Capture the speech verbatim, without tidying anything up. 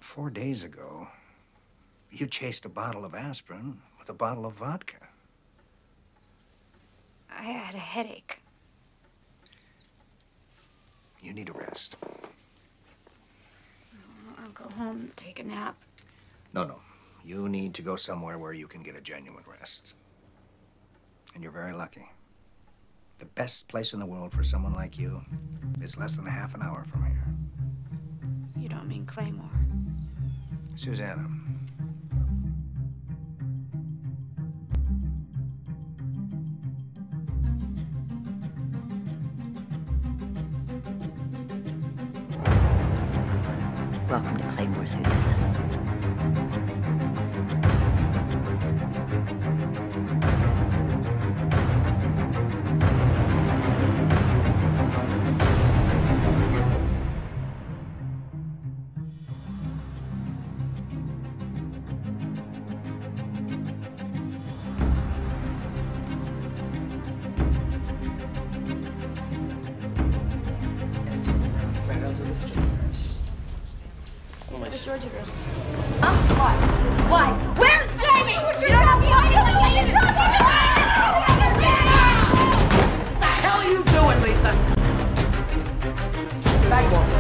Four days ago, you chased a bottle of aspirin with a bottle of vodka. I had a headache. You need a rest. I'll go home and take a nap. No, no. You need to go somewhere where you can get a genuine rest. And you're very lucky. The best place in the world for someone like you is less than a half an hour from here. You don't mean Claymore? Susanna. Welcome to Claymore, Susanna. Right, I'll do the strip search. Is that the Georgia girl? Huh? Why? Why? Where's Jamie? You don't have the idea what you're talking about! What the hell are you doing, Lisa? Bag off.